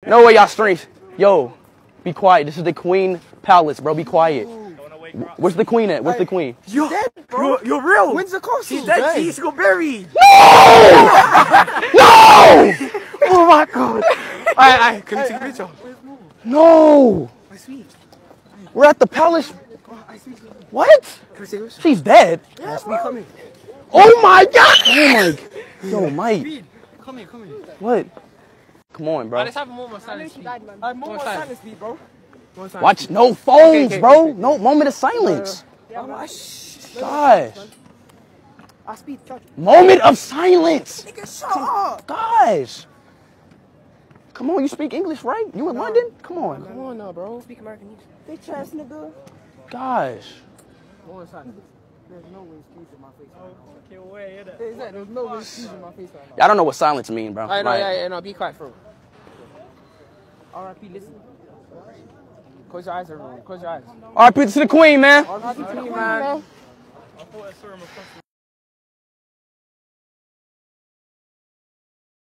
No way y'all streams. Yo, be quiet. This is the Queen Palace, bro. Be quiet. Where's the queen at? Where's the queen? You're dead, bro. You're real. When's the costume? She's dead. She's go buried. No! No! Oh my god. Alright, can we take a picture? No! My sweet. We're at the palace. What? Can we take a picture? She's dead. Yeah, sweet, come here. Oh my god! Oh my. Yo, Mike. Come here. What? Come on, bro. Let's have a moment of silence. Moment of silence, bro. Watch, no phones, bro. No moment of silence. Gosh. Moment of silence. Gosh. Come on, you speak English, right? You in London? Come on. Come on now, bro. Speak American English. Bitch ass nigga. Gosh. Moment of silence. There's no way excuse in my face right now. There's no way excuse in my face right now. I don't know what silence mean, bro. I know, no, be quiet, bro. R.I.P. Listen. Close your eyes, everyone. Close your eyes. R.I.P. to the queen, man. R.I.P. to the queen, man.